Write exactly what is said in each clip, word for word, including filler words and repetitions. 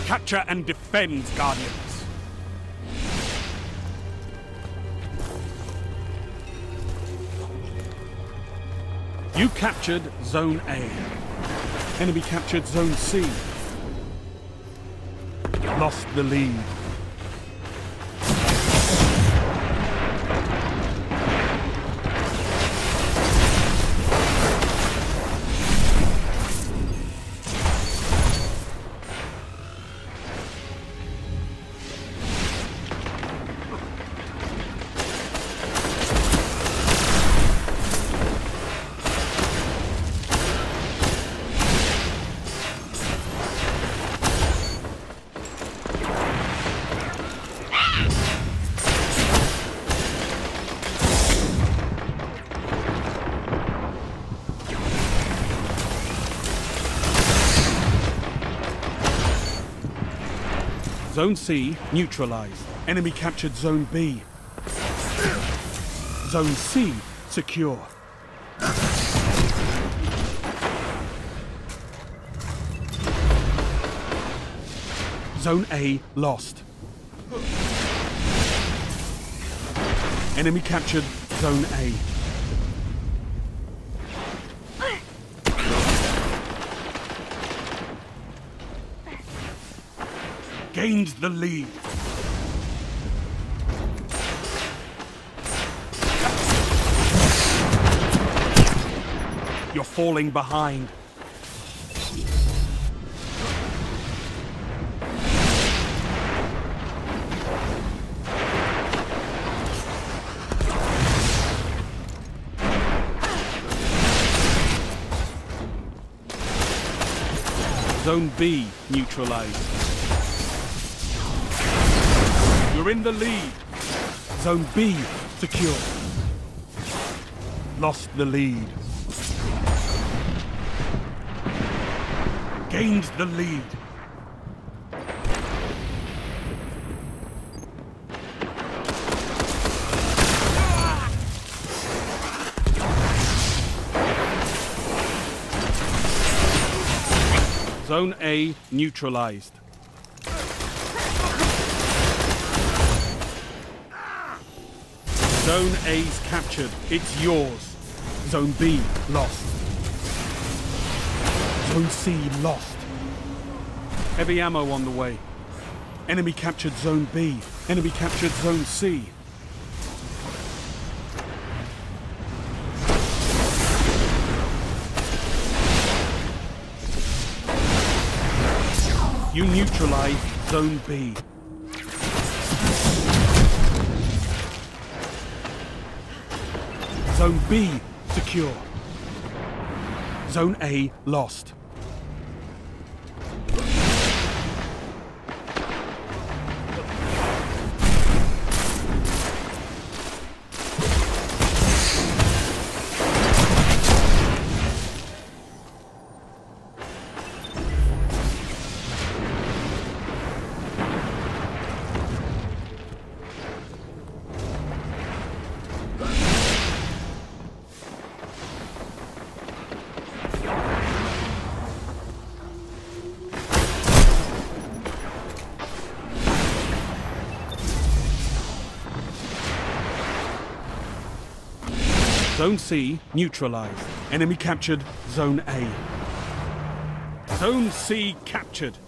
Capture and defend, Guardians. You captured Zone A. Enemy captured Zone C. Lost the lead. Zone C neutralized. Enemy captured Zone B. Zone C secure. Zone A lost. Enemy captured Zone A. Gained the lead. You're falling behind. Zone B neutralized. You're in the lead. Zone B secure. Lost the lead. Gained the lead. Zone A neutralized. Zone A's captured. It's yours. Zone B lost. Zone C lost. Heavy ammo on the way. Enemy captured Zone B. Enemy captured Zone C. You neutralized Zone B. Zone B secure. Zone A lost. Zone C neutralized. Enemy captured Zone A. Zone C captured.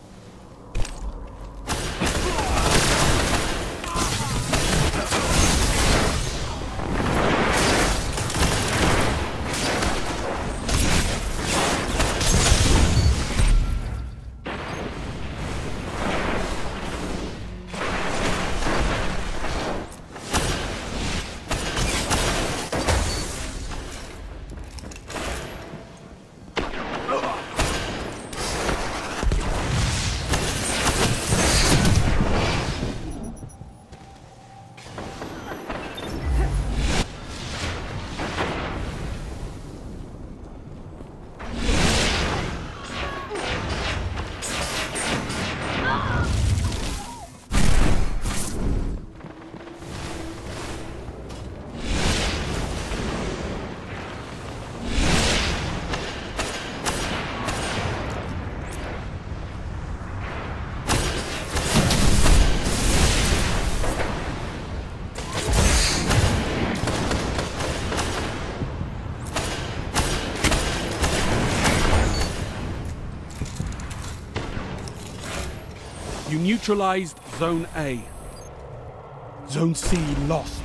You neutralized Zone A. Zone C lost.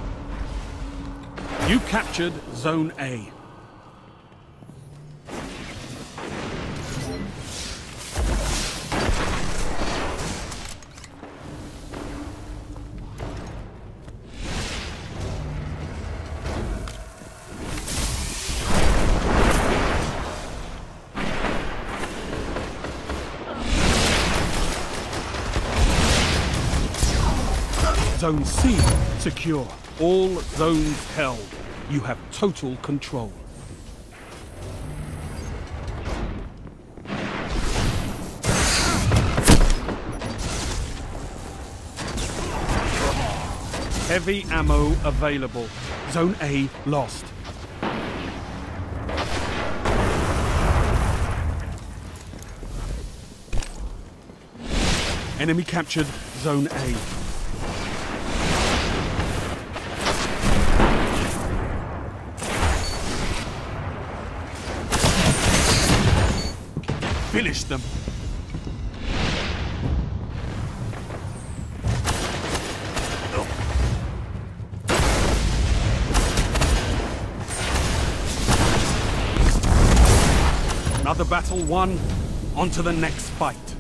You captured Zone A. Zone C secure. All zones held. You have total control. Heavy ammo available. Zone A lost. Enemy captured Zone A. Finish them. Another battle won. On to the next fight.